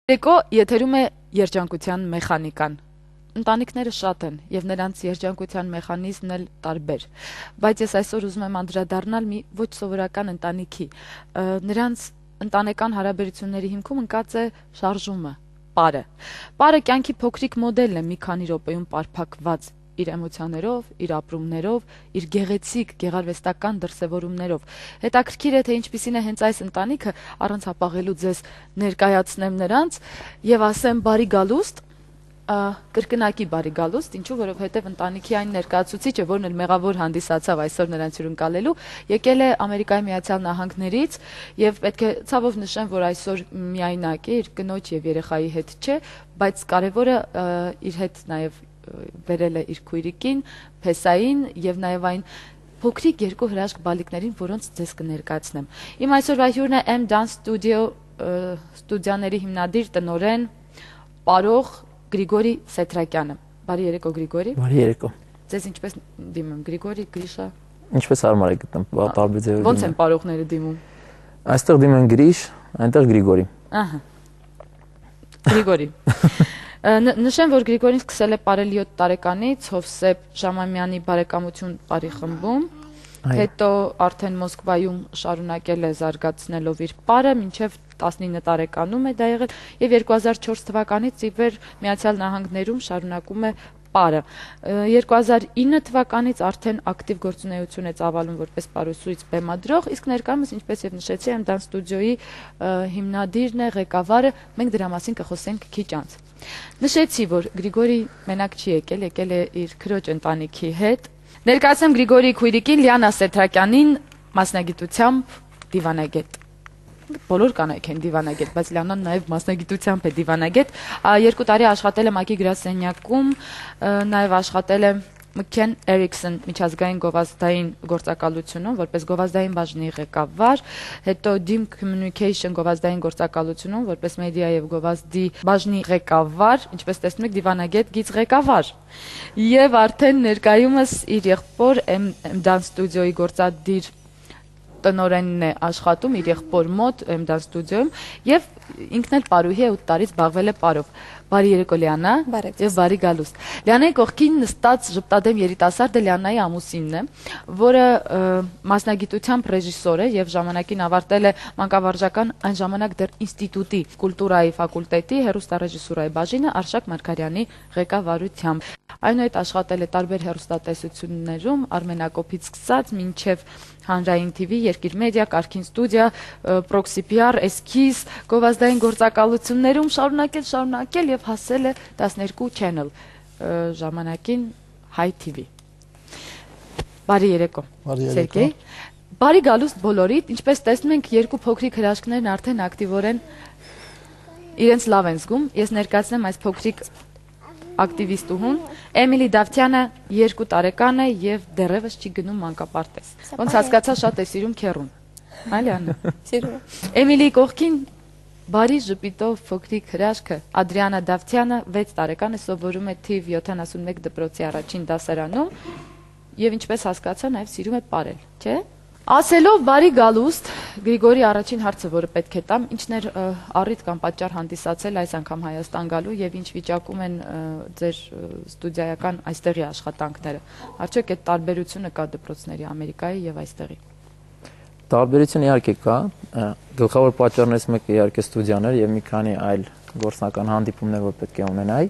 Երեկո եթերում է երջանկության մեխանիկան։ Ընտանիքները շատ են եւ նրանց երջանկության մեխանիզմն էլ տարբեր, բայց ես այսօր ուզում եմ անդրադառնալ մի ոչ սովորական ընտանիքի։ Նրանց ընտանեկան հարաբերությունների հիմքում ընկած է շարժումը, պարը։ Պարը կյանքի փոքրիկ մոդելն է մի քանի րոպեում պարփակված իր էմոցիաներով, իր ապրումներով, իր գեղեցիկ, գեղարվեստական դրսևորումներով։ Հետաքրքիր է, թե ինչպիսին է հենց այս ընտանիքը, առանց հապաղելու ձեզ ներկայացնեմ նրանց եւ ասեմ բարի գալուստ, կրկնակի բարի գալուստ, ինչու, որովհետեւ ընտանիքի այն ներկայացուցիչը, որն էլ մեղավոր հանդիսացավ այսօր նրանց հյուրընկալելու, եկել է Ամերիկայի Միացյալ Նահանգներից եւ պետք է ցավով նշեմ, որ այսօր միայնակ է, իր կնոջ եւ երեխայի հետ չէ, բայց կարեւորը իր հետ նաեւ վերել է իր քույրիկին, Փեսային եւ նաեւ այն փոքրիկ երկու հրաշք բալիկներին, որոնց ձեզ կներկայացնեմ։ Իմ այսօրվա հյուրն է M Dance Studio ստուդիաների հիմնադիր տնօրեն Պարող Գրիգորի Սեթրակյանը։ Բարի երեկո Գրիգորի։ Բարի երեկո։ Ձեզ ինչպես դիմում Գրիգորի, Գրիշա։ Ինչպես հարմար է գտնում, տարբեր ձևով։ Ոնց են պարողները դիմում։ Այստեղ դիմում Գրիշ, այնտեղ Գրիգորի։ Ահա։ Գրիգորի։ Նշեմ, որ Գրիգորին սկսել է պարել 7 տարեկանից Հովսեփ Ժամամյանի բարեկամություն պարի խմբում, հետո արդեն Մոսկվայում շարունակել է զարգացնելով իր պարը, մինչև 19 տարեկանում է դա եղել եւ 2004 թվականից ի վեր Միացյալ Նահանգներում շարունակում է պարը։ 2009 թվականից արդեն ակտիվ գործունեություն է ծավալում որպես պարուսույց բեմադրող, իսկ ներկայումս, ինչպես եւ նշեցի, M Dance Studio-ի հիմնադիրն է, ղեկավարը, մենք դրա մասին կխոսենք քիչ անց։ Նշեցի, որ Գրիգորի մենակ չի եկել, եկել է իր քրոջ ընտանիքի հետ։ Ներկայացնեմ Գրիգորի քույրիկին Լիանա Սեթրակյանին, մասնագիտությամբ դիվանագետ։ Բոլոր կանայք են դիվանագետ, բայց Լիանան նաև մասնագիտությամբ է դիվանագետ։ 2 տարի աշխատել է ՄԱԿ-ի գրասենյակում, նաև աշխատել է Մքեն Էրիքսոն միջազգային գովազդային գործակալությունում որպես գովազդային բաժնի ղեկավար, հետո Dim Communication գովազդային գործակալությունում որպես մեդիա եւ գովազդի բաժնի ղեկավար, ինչպես տեսնում եք, դիվանագետ գիծ ղեկավար։ Եվ արդեն ներկայումս իր եղբոր M Dance Studio-ի գործադիր տնօրենն է աշխատում իր եղբոր մոտ M Dance Studio-ում եւ ինքն էլ պարուհի է 8 տարից զբաղվել է պարով։ Բարի երեկո Լիանա եւ բարի գալուստ։ Լիանայի կողքին նստած ժպտադեմ երիտասարդը Լիանայի ամուսինն է, որը մասնագիտությամբ ռեժիսոր է եւ ժամանակին ավարտել է մանկավարժական այն ժամանակ դեռ ինստիտուտի կուլտուրայի ֆակուլտետի հեռուստառեժիսուրայի բաժինը Արշակ Մարգարյանի ղեկավարությամբ։ Այնուհետ աշխատել է տարբեր հեռուստատեսություններում, Արմենակոպից սկսած մինչև Հանրային TV, Երկիր մեդիա, Կարքին ստուդիա, Proxy PR, Esquiz, գովազդային գործակալություններում շարունակել եւ հասել է 12 channel ժամանակին Hi TV։ Բարի երեկո։ Բարի երեկո։ Բարի գալուստ բոլորիդ, ինչպես տեսնում ենք, երկու փոքրիկ հրաշքներն արդեն ակտիվորեն իրենց լավ են զգում։ Ես ներկայացնեմ այս փոքրիկ ակտիվիստուհուն Էմիլի Դավթյանը 2 տարեկան է եւ դեռևս չի գնում մանկապարտեզ։ Ոնց հասկացա, շատ է սիրում քեռուն։ Այլյանը։ Սիրում։ Էմիլի կողքին բարի ժպիտով փոքրիկ հրաշքը Ադրիանա Դավթյանը 6 տարեկան է, սովորում է թիվ 71 դպրոցի առաջին դասարանում եւ ինչպես հասկացա, նաեւ սիրում է պարել, չէ՞։ Ասելով բարի գալուստ, Գրիգորի առաջին հարցը, որը պետք է տամ, ինչն էր առիթ կամ պատճառ հանդիսացել այս անգամ Հայաստան գալու եւ ինչ վիճակում են ձեր ստուդիայական այստեղի աշխատանքները։ Արդյոք այդ տարբերությունը կա դպրոցների Ամերիկայի եւ այստեղի։ Տարբերություն իհարկե կա, գլխավոր պատճառներից մեկը իհարկե ստուդիաներ եւ մի քանի այլ գործնական հանդիպումներ, որ պետք է ունենայի։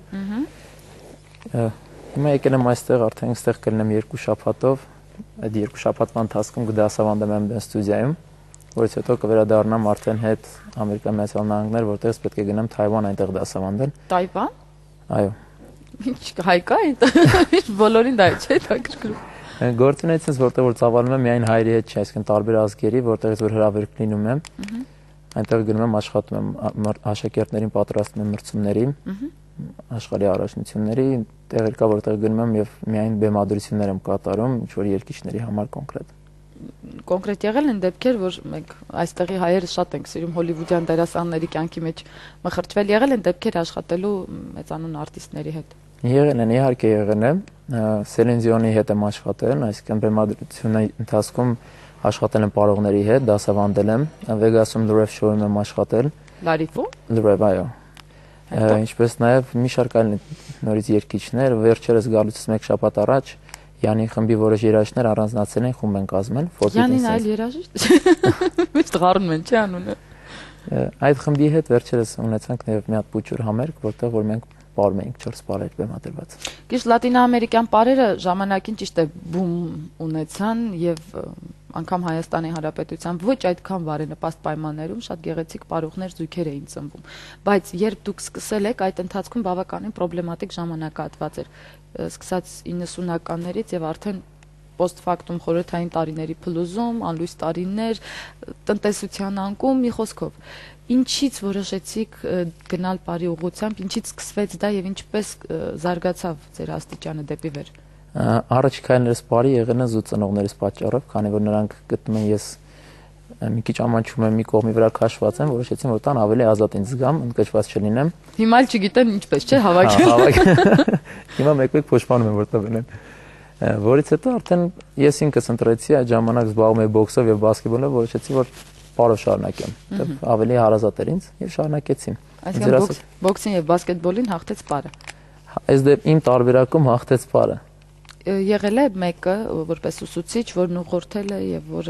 Հիմա եկել եմ այստեղ, արդեն այստեղ կլինեմ 2 շաբաթով։ Այդ 2 շաբաթվա ընթացքում կդասավանդեմ M Dance Studio-ում, որից հետո կվերադառնամ արդեն հետ Ամերիկայի Միացյալ Նահանգներ, որտեղից պետք է գնամ Թայվան այնտեղ դասավանդել։ Թայվան։ Այո։ Ինչ հայ կա այնտեղ։ Բոլորին դա չէ, հետաքրքրում։ Գործունեությունից որտեղ որ ծավալում եմ միայն հայերի հետ չէ, այսինքն տարբեր ազգերի, որտեղից որ հրավերք լինում եմ, այնտեղ գնում եմ աշխատում եմ աշակերտներին պատրաստում եմ մրցումների, աշխարհի առաջնությունների, տեղեր կա որտեղ գնում եմ եւ միայն բեմադրություններ եմ կատարում, ինչ որ երկիչների համար կոնկրետ։ Կոնկրետ եղել են դեպքեր, որ մենք այստեղի հայերը շատ ենք սիրում հոլիվուդյան դերասանների կյանքի մեջ մխրճվել, եղել են դեպքեր աշխատելու մեծանուն արտիստների հետ։ Եղել են, իհարկե եղել են, Սելին Դիոնի հետ եմ աշխատել, այսինքն բեմադրությունների ընթացքում աշխատել եմ պարողների հետ, դասավանդել եմ, Վեգասում Լուրև շոուում եմ աշխատել։ Լարիվում։ Լուրև, այո։ Ինչպես նաև մի շարք այլ նորից երգիչներ, վերջերս գալուց մեկ շաբաթ առաջ Յանի խմբի որոշ երաժիշտներ առանձնացել են խումբ են կազմել, Յանին այլ երաժիշտ։ Միշտ գառնում են, չի անունը։ Այդ խմբի հետ վերջերս ունեցանք նաև մի հատ փուչուր համերգ, որտեղ որ մենք պարում էինք 4 պարեր բեմադրված։ Իսկ լատինաամերիկյան պարերը ժամանակին ճիշտ է բում ունեցան եւ անգամ Հայաստանի Հանրապետության ոչ այդքան բարենպաստ պայմաններում շատ գեղեցիկ պարուղներ զույգեր էին ծնվում, բայց երբ դուք սկսել եք, այդ ընթացքում բավականին պրոբլեմատիկ ժամանակահատված էր, սկսած 90-ականներից եւ արդեն post-factum խորհրդային տարիների փլուզում, անլույս տարիներ, տնտեսության անկում, մի խոսքով Ինչից որոշեցիք գնալ բարի ուղղությամբ, ինչից սկսվեց դա եւ ինչպես զարգացավ ձեր աստիճանը դեպի վեր։ Առաջիկայիններս բարի եղել են զուտ ծնողներիս պատճառով, քանի որ նրանք գտնում են ես մի քիչ ամանչում եմ մի կողմի վրա քաշված եմ, որոշեցին որ տան ավելի ազատ ինձ զգամ, ընդգծված չլինեմ։ Հիմա էլ չգիտեն ինչպես, չէ՞, հավաքել։ Հիմա մեկ-մեկ փոշմանում եմ որտեղ են։ Որից հետո արդեն ես ինքս ընտրեցի այդ ժամանակ զբաղվում էի բոքսով եւ բասկետբոլով, որոշեցի որ բարով շարունակեմ։ Ավելի հարազատ էր ինձ եւ շարունակեցի։ Այսինքն բոքսին եւ բասկետբոլին հաղթեց բարը։ Այս դեպ իմ տարբերակում հաղթեց բարը։ Եղել է մեկը որպես ուսուցիչ, որն ուղղորդել է եւ որը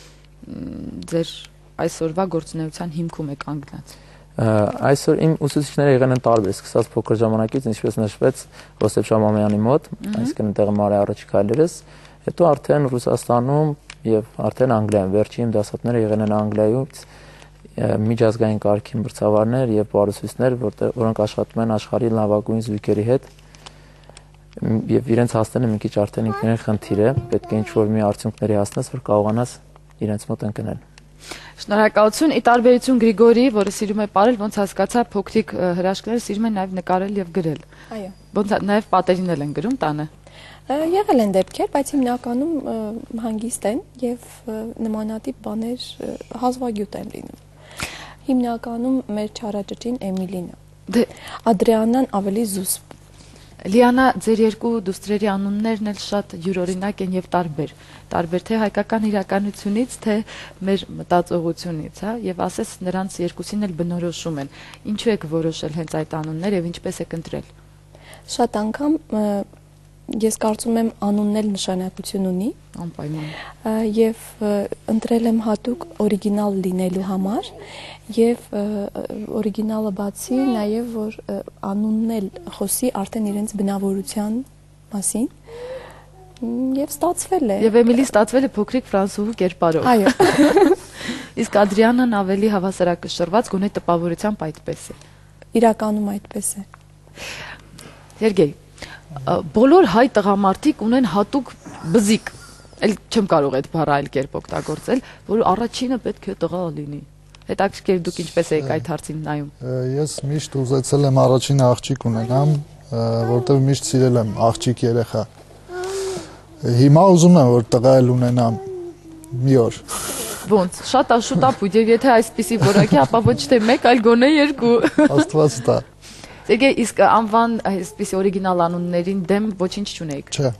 ձեր այսօրվա գործունեության հիմքում է կանգնած։ Այսօր իմ ուսուցիչները եղել են տարբեր, սկսած փոքր ժամանակից, ինչպես նշվեց Ռոստեվ Շամամյանի մոտ, այսինքն այնտեղ Մարի առաջիկայլերս, հետո արդեն Ռուսաստանում եւ արդեն Անգլիայում վերջին դասատները եղել են Անգլիայից միջազգային կարգի մրցավարներ եւ պարուսույցներ, որոնք աշխատում են աշխարհի լավագույն զույգերի հետ եւ իրենց հասնելը մի քիչ արդեն ինքնին խնդիր է, պետք է ինչ-որ մի արդյունքների հասնես, որ կարողանաս իրենց մոտ ընկնել։ Շնորհակալություն։ Ի տարբերություն Գրիգորի, որը սիրում է ապրել, ոնց հասկացա, փոքրիկ հրաշքները սիրում են նաեւ նկարել եւ գրել։ Այո։ Ոնց նաեւ պատերին են գրում տանը։ Եղել են դեպքեր, բայց հիմնականում հանգիստ են եւ նմանատիպ բաներ հազվագյուտ են լինում։ Հիմնականում մեր չարաճճին Էմիլին է։ Ադրիանան ավելի զուսպ։ Լիանա, ձեր երկու դուստրերի անուններն էլ շատ յուրօրինակ են եւ տարբեր։ Տարբեր թե հայկական իրականությունից, թե մեր մտածողությունից, հա, եւ ասես նրանց երկուսին էլ բնորոշում են։ Ինչու եք որոշել հենց այդ անունները եւ ինչպես եք ընտրել։ Շատ անգամ ես կարծում եմ անունն էլ նշանակություն ունի, անպայման։ Եվ ընտրել եմ հատուկ օրիգինալ լինելու համար եւ օրիգինալը բացի նաեւ որ անունն էլ խոսի արդեն իրենց բնավորության մասին եւ ստացվել է։ Եվ Էմիլի ստացվել է փոքրիկ ֆրանսուհու կերպարով։ Այո։ Իսկ Ադրիանան ավելի հավասարակշռված, գոնե տպավորությամբ այդպես է։ Իրականում այդպես է։ Սերգեյ, բոլոր հայ տղամարդիկ ունեն հատուկ բզիկ, էլ չեմ կարող այդ բառը այլ կերպ օգտագործել, որ առաջինը պետք է տղա լինի։ Հետաքրքիր դուք ինչպես եք այդ հարցին նայում։ Ես միշտ ուզեցել եմ առաջին աղջիկ ունենամ, որտեղ միշտ սիրել եմ աղջիկ երեխա։ Հիմա ուզում եմ որ տղա էլ ունենամ մի օր։ Ոնց, շատ աշուտապույտ, եւ եթե այսպիսի որակի, ապա ոչ թե մեկ, այլ գոնե երկու։ Աստված տա։ Սերգեյ, իսկ անվան այսպիսի օրիգինալ անուններին դեմ ոչինչ չունեիք։ Չէ։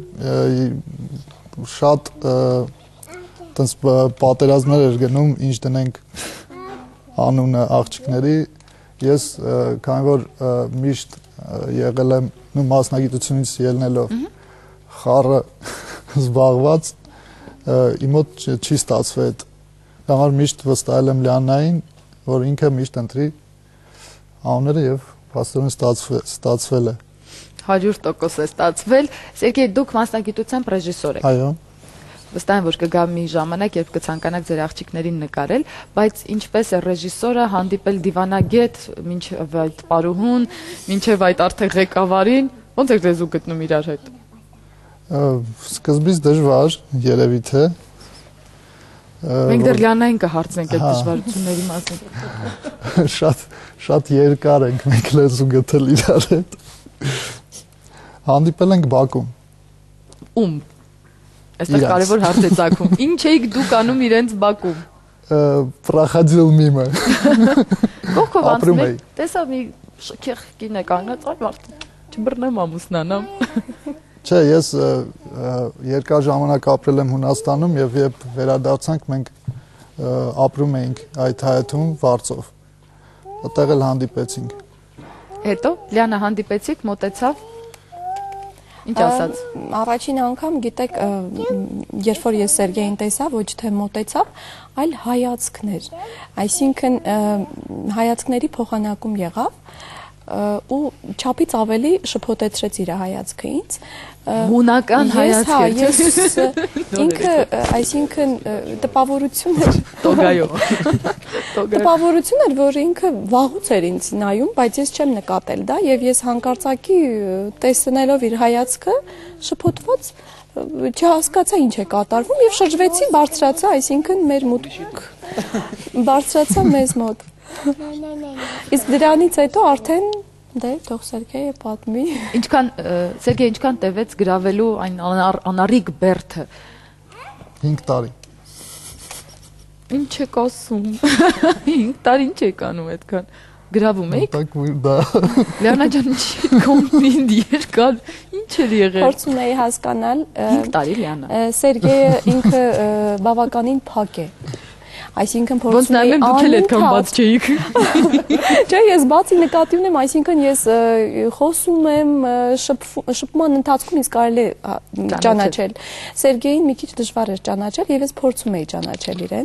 Շատ տենց պատերազմներ էր գնում, ինչ դնենք անունը աղջիկների։ Ես քանի որ միշտ եղել եմ նույն մասնագիտությունից ելնելով խառը զբաղված իմ մոտ չի ստացվել այդ։ Համար միշտ վստահել եմ Լիանային, որ ինքը միշտ ընտրի անունները եւ փաստորեն ստացվել է։ 100% է ստացվել։ Սերգեյ, դուք մասնագիտությամբ ռեժիսոր եք։ Այո։ Վստահ եմ, որ կգա մի ժամանակ, երբ կցանկանաք ձեր աղջիկներին նկարել, բայց ինչպես է ռեժիսորը հանդիպել դիվանագետ, մինչև այդ պարուհուն, մինչև այդ արդեն ղեկավարին, ո՞նց եք լեզու գտնում իրար հետ։ Սկզբից դժվար, երևի թե։ Մենք դեռ Լիանային կհարցնենք այդ դժվարությունների մասին։ Շատ երկար ենք մենք լեզու գտել իրար հետ։ Հանդիպել ենք Բաքում։ Ում։ Այստեղ կարևոր հարց է ծագում։ Ինչ էիք դուք անում իրենց Բաքում։ Проходил мимо։ Կողքով անցնում եք, տեսա մի շքեղ կին է կանգնած, այ մարդ, չբռնեմ ամուսնանամ։ Չէ, ես երկար ժամանակ ապրել եմ Հունաստանում եւ երբ վերադարձանք մենք ապրում էինք այդ հայաթում Վարձով։ Այդտեղ էլ հանդիպեցինք։ Հետո Լիանա հանդիպեցիք, մոտեցավ։ Ինչ ասաց։ Առաջին անգամ, գիտեք, երբ որ ես Սերգեյին տեսա, ոչ թե մոտեցավ, այլ հայացքներ։ Այսինքն հայացքների փոխանակում եղավ ու չափից ավելի շփոթեցրեց իր հայացքը ինձ։ Հունական հայացք էր։ Ինքը, այսինքն տպավորություն էր։ Տոգայով։ Տպավորություն էր, որ ինքը վաղուց էր ինձ նայում, բայց ես չեմ նկատել դա եւ ես հանկարծակի տեսնելով իր հայացքը շփոթված չհասկացա ինչ է կատարվում եւ շրջվեցի, բարձրացա, այսինքն մեր մուտք բարձրացա մեզ մոտ։ Իսկ դրանից հետո արդեն դե թող Սերգեյը պատմի։ Սերգեյ, ինչքան տևեց գրավելու այն անառիկ բերդը։ 5 տարի։ Ինչ եք ասում։ 5 տարի ինչ եք անում այդքան։ Գրավում եք։ Դա։ Լիանա ջան, ինչ կոմպլինտ երկար։ Ինչ էր եղել։ Փորձում էի հասկանալ։ 5 տարի Լիանա։ Սերգեյը ինքը բավականին փակ է։ Այսինքն փորձում էի դուք էլ այդքան բաց չէիք։ Չէ, ես բացի նկատի ունեմ, այսինքն ես խոսում եմ, շփման ընթացքում ինձ կարելի է ճանաչել։ Սերգեյին մի քիչ դժվար էր ճանաչել եւ ես փորձում էի ճանաչել իրեն։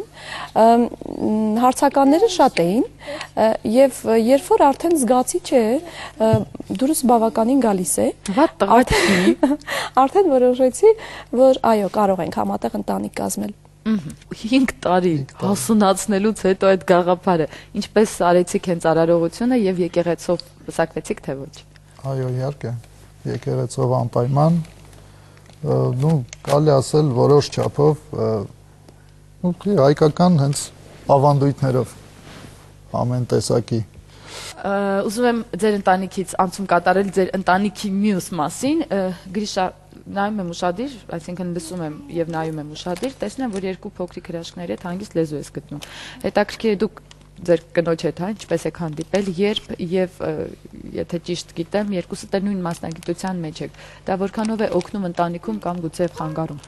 Հարցականները շատ էին եւ երբ որ արդեն զգացի, չէ, դուրս բավականին գալիս է։ Վատ տղաքի։ Արդեն որոշեցի, որ այո, կարող ենք համատեղ ընտանիք կազմել։ 5 տարի հասունացնելուց հետո այդ գաղափարը ինչպես արեցիք հենց արարողությունը եւ եկեղեցով պսակվեցիք թե ոչ։ Այո, իհարկե, եկեղեցով անպայման, կարելի ասել որոշ չափով, հայկական հենց ավանդույթներով ամեն տեսակի։ Ուզում եմ ձեր ընտանիքից անցում կատարել ձեր ընտանիքի մյուս մասին, Գրիշա նայում եմ ուշադիր, այսինքն լսում եմ եւ նայում եմ ուշադիր, տեսնեմ, որ երկու փոքրիկ հրաշքների հետ հանգիստ լեզու ես գտնում։ Հետաքրքիր է դուք ձեր կնոջ հետ, հա, ինչպես եք հանդիպել, երբ եւ եթե ճիշտ գիտեմ, երկուսը դեռ նույն մասնագիտության մեջ եք։ Դա որքանով է օգնում ընտանիքում կամ գուցե խանգարում։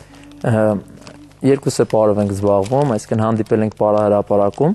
Երկուսը պարով ենք զբաղվում, այսինքն հանդիպել ենք պարահրապարակում։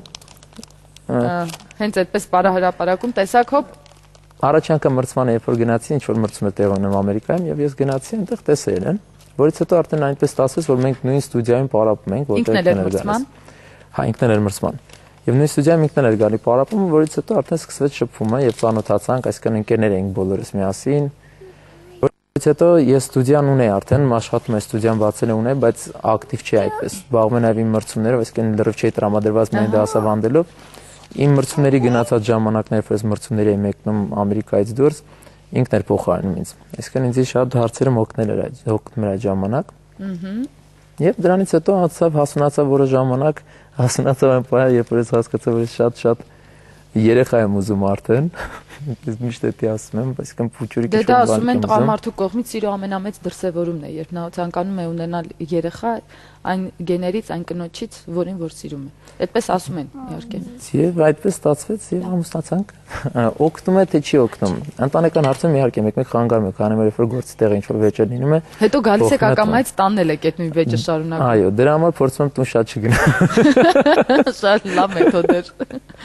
Հենց այդպես պարահրապարակում տեսակ հոբ Առաջ անգամ մրցմանը երբ որ գնացի, ինչ որ մրցում է տեղ ունենում Ամերիկայում եւ ես գնացի այնտեղ տեսել են, որից հետո արդեն այնպես ստացվեց, որ մենք նույն ստուդիայում պարապում ենք, որտեղ ինքն էր մրցման։ Հա, ինքն էր մրցման։ Եվ նույն ստուդիայում ինքն էր գալի պարապում, որից հետո արդեն սկսվեց շփումը եւ ծանոթացանք, այսինքն ընկերներ էինք բոլորս միասին։ Որից հետո ես ստուդիան ունեի արդեն, աշխատում եմ ստուդիան բացել է ունեի, բայց ակտիվ չի այդպես։ Զբաղվում եմ այլ մրցումներով, այսինքն լրիվ չի տրամադրված միայն դասավանդելով։ Իմ մրցումների գնացած ժամանակներ, որ ես մրցումների եմ մեկնում Ամերիկայից դուրս, ինքն էր փոխարինում ինձ։ Այսինքն ինձ շատ հարցերը օգնել էր այդ ժամանակ։ Եվ դրանից հետո անցավ հասունացավ որոշ ժամանակ, հասունացավ այն պահը, երբ որ ես հասկացա, որ ես շատ երեխա եմ ուզում արդեն։ Ես միշտ դա ասում եմ, այսինքն փուչուրիկի շուտ բան։ Դա ասում են տղամարդու կողմից սիրո ամենամեծ դրսևորումն է, երբ նա ցանկանում է ունենալ երեխա, այն գեներից, այն կնոջից, որին որ սիրում է։ Այդպես ասում են, իհարկե։ Եվ այդպես ստացվեց եւ ամուսնացանք։ Օգնում է թե չի օգնում։ Ընտանեկան հարցում իհարկե մեկ-մեկ խանգարում է, քանի որ երբ որ գործի տեղ ինչ որ վեճեր լինում է։ Հետո գալիս եք ակամայից տանել եք այդ նույն վեճը շարունակում։ Այո, դրա համար փորձում եմ տուն շատ չգնալ։ Շատ լավ մեթոդ է։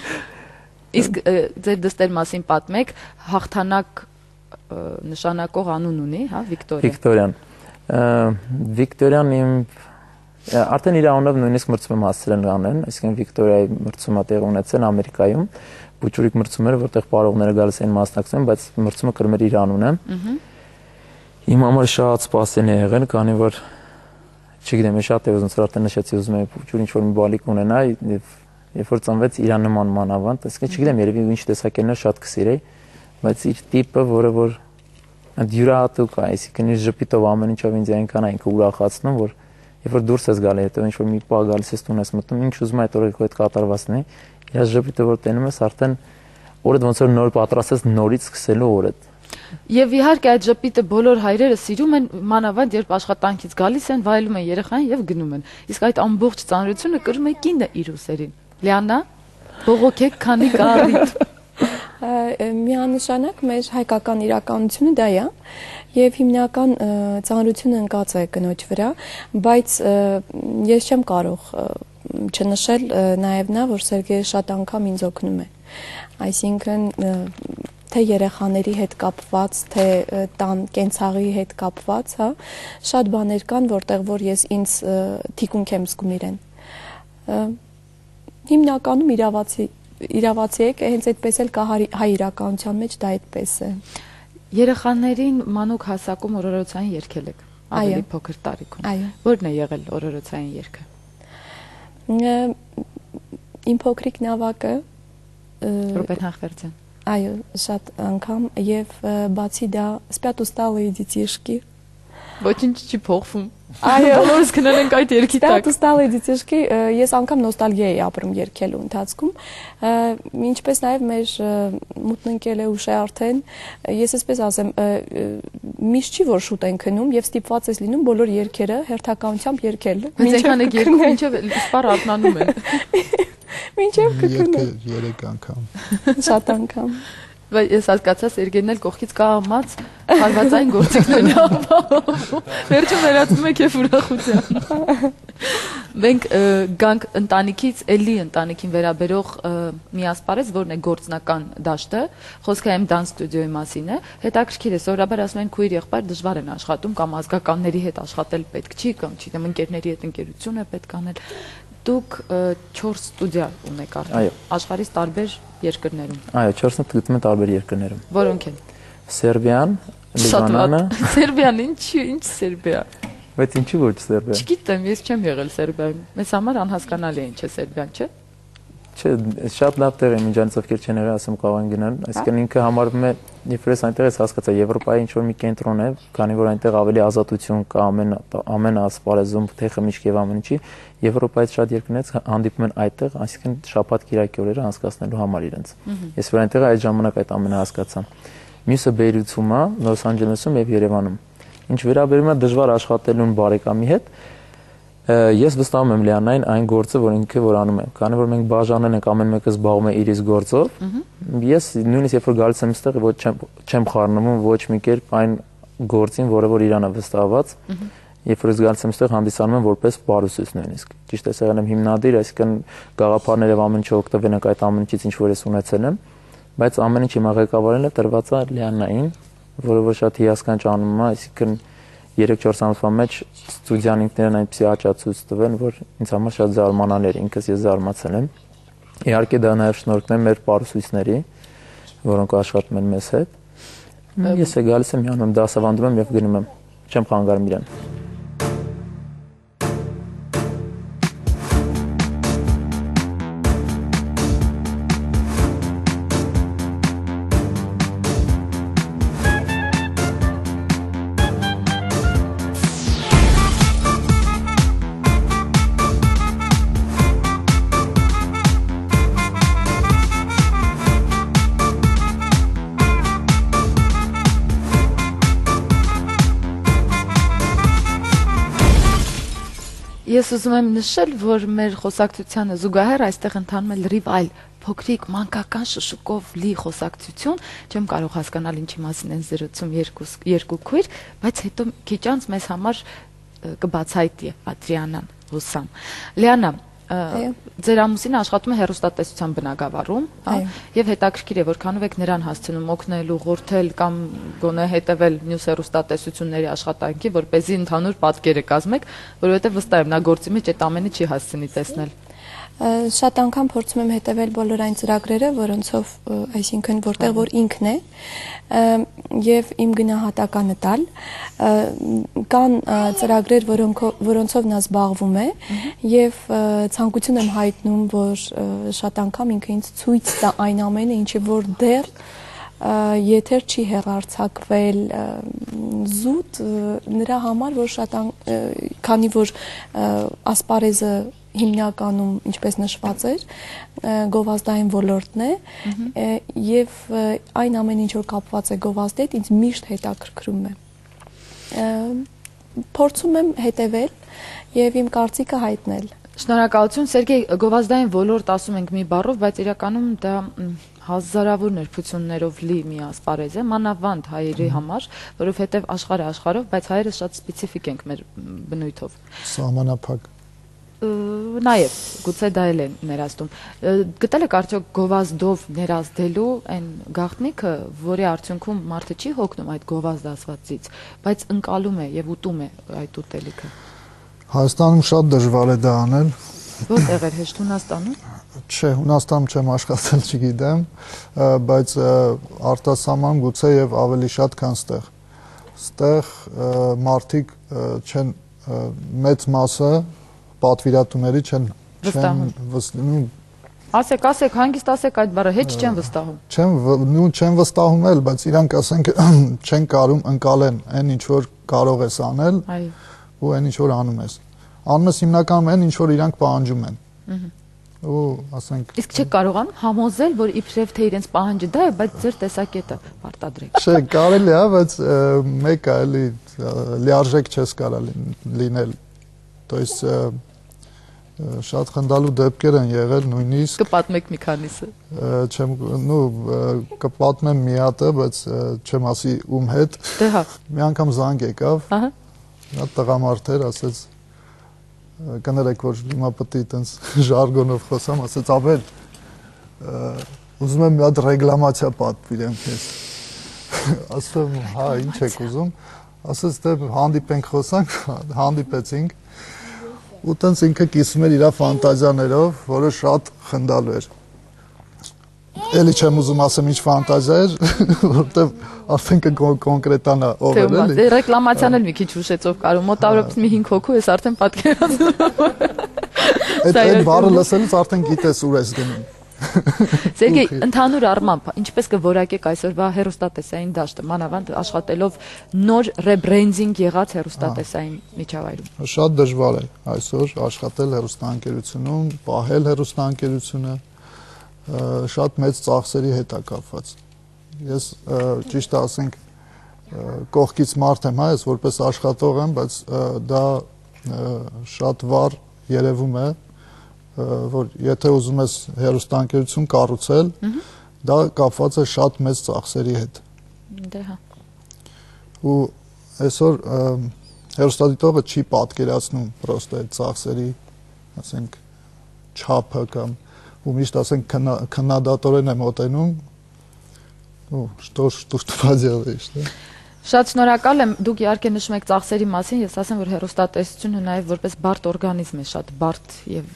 Իսկ ձեր դստեր մասին պատմեք, հաղթանակ նշանակող անուն ունի, հա, Վիկտորիան։ Վիկտորիան իմ արդեն իր անունով նույնիսկ մրցում եմ հասցրել անեն, այսինքն Վիկտորիայի մրցումը տեղ ունեցել Ամերիկայում, փուչուրիկ մրցումները, որտեղ պարողները գալիս են մասնակցում, բայց մրցումը կրում էր իր անունը։ Իմ համար շատ սպասել է եղել, քանի որ չգիտեմ, շատ է ուզում, արդեն նշեցի, ուզում եմ փուչուր ինչ-որ մի բալիկ ունենա, եւ երբ որ ծնվեց իր նման մանավանդ, այսինքն չգիտեմ, երևի ինչ տեսակերներ շատ կսիրեի, բայց իր տիպը, որը որ յուրահատուկ է, այսինքն իր ժպիտով ամեն ինչով ինձ այնքան այնքը ուրախացնում, որ երբ որ դուրս ես գալի, հետո ինչ որ մի պահ գալիս ես տուն ես մտնում, ինչ ուզում այդ օրը այդ կատարվածն է, իր ժպիտը որ տենում ես, արդեն օրը ոնց որ նոր պատրաստես նորից սկսելու օրը։ Եվ իհարկե այդ ժպիտը բոլոր հայրերը սիրում են, մանավանդ երբ աշխատանքից գալիս են, վայելում են երեխային եւ գնում են։ Իսկ այդ ամբողջ ծանրությունը կրում է կինը իր ուսերին։ Լիանա, բողոքեք, քանի կարիտ։ Միանշանակ մեր հայկական իրականությունը դա է եւ հիմնական ծանրությունը ընկած է կնոջ վրա, բայց ես չեմ կարող չնշել նաեւ նա, որ Սերգեյը շատ անգամ ինձ օգնում է։ Այսինքն թե երեխաների հետ կապված, թե տան կենցաղի հետ կապված, հա, շատ բաներ կան, որտեղ որ ես ինձ թիկունք եմ զգում իրեն։ Հիմնականում իրավացի եք, հենց այդպես էլ կա հայ իրականության մեջ դա այդպես է։ Երեխաներին մանուկ հասակում օրորոցային երգել եք, ավելի փոքր տարիքում։ Ո՞րն է եղել օրորոցային երգը։ Իմ փոքրիկ նավակը Ռուբեն Հախվերդյան։ Այո, շատ անգամ եւ բացի դա «Спят усталые детишки». Ոչինչ չի փոխվում։ Այո, բոլորս գնել ենք այդ երգի տակ։ «Спят усталые детишки» ես անգամ նոստալգիա էի ապրում երգելու ընթացքում, ինչպես նաեւ մեր մութն ընկել է ուշ է արդեն, ես այսպես ասեմ, միշտ չի որ շուտ են քնում եւ ստիպված ես լինում բոլոր երգերը հերթականությամբ երգել։ Մինչեւ երգում մինչեւ սպար արթնանում են։ Մինչև կքնում։ 3 անգամ։ Շատ անգամ։ Բայց ես հասկացա Սերգեյն էլ կողքից կամած հարվածային գործիքներ ապահովում։ Վերջում վերածում եք եւ ուրախության։ Մենք գանք ընտանիքից, էլի ընտանիքին վերաբերող մի ասպարեզ, որն է գործնական դաշտը, խոսքը M Dance Studio-ի մասին է։ Հետաքրքիր է, սովորաբար ասում են քույր եղբայր դժվար են աշխատում կամ ազգականների հետ աշխատել պետք չի, կամ չգիտեմ ընկերների հետ ընկերություն է պետք անել։ Դուք 4 ստուդիա ունեք արդեն աշխարհի տարբեր երկրներում։ Այո, 4-ը գտնվում են տարբեր երկրներում։ Որոնք են։ Սերբիան, Լիբանանը։ Սերբիան ինչ Սերբիա։ Բայց ինչի ոչ Սերբիա։ Չգիտեմ, ես չեմ եղել Սերբիայում։ Մեզ համար անհասկանալի է ինչ է Սերբիան, չէ՞։ Չէ, շատ լավ տեղ է միջանից ովքեր չեն եղել, ասեմ կարող են գնալ, այսինքն ինքը համարվում է, երբ ես այնտեղ ես հասկացա, Եվրոպայի ինչ որ մի կենտրոն է, քանի որ այնտեղ ավելի ազատություն կա ամեն ասպարեզում, թե խմիչք եւ ամեն ինչի, Եվրոպայից շատ երկրներից հանդիպում են այդտեղ, այսինքն շաբաթ-կիրակի օրերը անցկացնելու համար իրենց։ Ես որ այնտեղ այդ ժամանակ այդ ամենը հասկացա։ Մյուսը Բեյրութում է, Լոս Անջելեսում եւ Երևանում։ Ինչ վերաբերում է դժվար աշխատելուն բարեկամի հետ, ես վստահում եմ Լիանային այն գործը, որ ինքը որ անում է, քանի որ մենք բաժանել ենք ամեն մեկը զբաղվում է իր գործով, ես նույնիսկ երբ որ գալիս եմ այստեղ ոչ չեմ խառնվում ոչ մի կերպ այն գործին, որը որ իրան է վստահված, երբ որ ես գալիս եմ այստեղ հանդիսանում եմ որպես պարուսույց նույնիսկ։ Ճիշտ է, եղել եմ հիմնադիր, այսինքն գաղափարներ եւ ամեն ինչ օգտվել ենք այդ ամեն ինչից, ինչ որ ես ունեցել եմ, բայց ամեն ինչի ղեկավարելը տրված է Լիանային, որը որ շատ հիասքանչ անում է, այսինքն 3-4 ամսվա մեջ ստուդիան ինքներն այնպեսի աճացույց տվեն, որ ինձ համար շատ զարմանալի էր, ինքս ես զարմացել եմ։ Իհարկե դա նաև շնորհքն է մեր պարուսույցների, որոնք աշխատում են մեզ հետ։ Ես է գալիս եմ, միանում եմ, դասավանդում եմ եւ գնում եմ, չեմ խանգարում իրան։ Ես ուզում եմ նշել, որ մեր խոսակցությանը զուգահեռ այստեղ ընթանում է լրիվ այլ փոքրիկ մանկական շշուկով լի խոսակցություն, չեմ կարող հասկանալ ինչի մասին են զրուցում երկու քույր, բայց հետո քիչ անց մեզ համար կբացահայտի Ադրիանան, հուսամ։ Լիանա, ձեր ամուսինը աշխատում է հեռուստատեսության բնագավառում, եւ հետաքրքիր է, որքանով եք նրան հասցնում օգնել, ուղղորդել կամ գոնե հետևել մյուս հեռուստատեսությունների աշխատանքի, որպեսզի ընդհանուր պատկերը կազմեք, որովհետեւ վստահ եմ նա գործի մեջ այդ ամենը չի հասցնի տեսնել։ Շատ անգամ փորձում եմ հետևել բոլոր այն ծրագրերը, որոնցով, այսինքն որտեղ որ ինքն է եւ իմ գնահատականը տալ, կան ծրագրեր, որոնցով նա զբաղվում է եւ ցանկություն եմ հայտնում, որ շատ անգամ ինքը ինձ ցույց տա այն ամենը, ինչի որ դեռ եթեր չի հեռարձակվել զուտ նրա համար, որ շատ քանի որ ասպարեզը հիմնականում ինչպես նշված էր գովազդային ոլորտն է եւ այն ամեն ինչ որ կապված է գովազդի հետ ինձ միշտ հետաքրքրում է փորձում եմ հետևել եւ իմ կարծիքը հայտնել։ Շնորհակալություն Սերգեյ, գովազդային ոլորտ ասում ենք մի բառով, բայց իրականում դա հազարավոր նրբություններով լի մի ասպարեզ է, մանավանդ հայերի համար, որովհետեւ աշխարհը աշխարհով, բայց հայերը շատ սպეციფիկ ենք մեր բնույթով։ Սահմանափակ։ Նաև գուցե դա էլ է ներազդում։ Գտել եք արդյոք գովազդով ներազդելու այն գաղտնիքը, որի արդյունքում մարդը չի հոգնում այդ գովազդ ասվածից, բայց ընկալում է եւ ուտում է այդ ուտելիքը։ Հայաստանում շատ դժվար է դա անել։ Որտեղ էր հեշտ Հունաստանում։ Չէ, Հունաստանում չեմ աշխատել, չգիտեմ, բայց արտասահման գուցե եւ ավելի շատ, քան ստեղ։ Ստեղ մարդիկ չեն մեծ մասը պատվիրատուների չեն վստահում։ Ասեք, հանգիստ ասեք այդ բառը, հետ չեն վստահում։ Չեն վստահում էլ, բայց իրանք ասենք չեն կարում ընկալեն այն ինչ որ կարող ես անել, ու այն ինչ որ անում ես։ Անում ես հիմնականում այն ինչ որ իրանք պահանջում են։ Ու ասենք Իսկ չեք կարողանում համոզել, որ իբրև թե իրենց պահանջը դա է, բայց ձեր տեսակետը պարտադրեք։ Չէ, կարելի է, բայց մեկը էլի լիարժեք չես կարա լինել։ То есть շատ խնդալու դեպքեր են եղել նույնիսկ Կպատմեք մի քանիսը։ Չեմ, կպատմեմ մի հատը, բայց չեմ ասի ում հետ։ Դե հա։ Մի անգամ զանգ եկավ։ Ահա։ Նա տղամարդ էր, ասեց կներեք, որ հիմա պետք է տենց ժարգոնով խոսամ, ասեց Աբել, ուզում եմ մի հատ ռեգլամացիա պատվիրեմ քեզ։ Ասում եմ, հա, ինչ եք ուզում։ Ասեց դե հանդիպենք խոսանք, հանդիպեցինք։ Ու տենց ինքը կիսում էր իր ֆանտազիաներով, որը շատ խնդալու էր։ Էլի չեմ ուզում ասեմ ինչ ֆանտազիա էր, որտեվ արդեն կկոնկրետանա ով էր էլի։ Ռեկլամացիան էլ մի քիչ ուշեցով կարում, մոտավորապես մի 5 հոգու ես արդեն պատկերացնում։ Այդ բառը լսելուց արդեն գիտես ուր ես գնում։ Սերգեյ, ընդհանուր առմամբ, ինչպես կորակեք այսօրվա հեռուստատեսային դաշտը, մանավանդ աշխատելով նոր ռեբրենդինգ եղած հեռուստատեսային միջավայրում։ Շատ դժվար է այսօր աշխատել հեռուստաընկերությունում, պահել հեռուստաընկերությունը, շատ մեծ ծախսերի հետ է կապված։ Ես ճիշտ ասենք կողքից մարդ եմ, հա, ես որպես աշխատող եմ, բայց դա շատ վառ երևում է, որ եթե ուզում ես հեռուստաընկերություն կառուցել, դա կապված է շատ մեծ ծախսերի հետ։ Դե հա։ Ու այսօր հեռուստադիտողը չի պատկերացնում պրոստը այդ ծախսերի, ասենք, չափը կամ ու միշտ ասենք քննադատորեն է մոտենում, ու что поделаешь, да? Շատ շնորհակալ եմ, դուք իհարկե նշում եք ծախսերի մասին, ես ասեմ, որ հեռուստատեսությունը նաև որպես բարդ օրգանիզմ է, շատ բարդ եւ